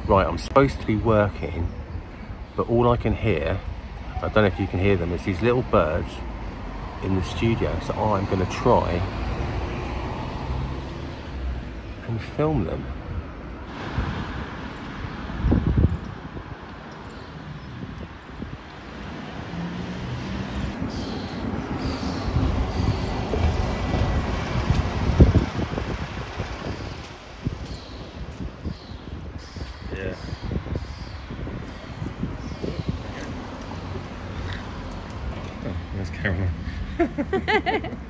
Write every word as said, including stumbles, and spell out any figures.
Right, I'm supposed to be working, but all I can hear, I don't know if you can hear them, is these little birds in the studio. So I'm going to try and film them. Yeah. Oh, there's Caroline.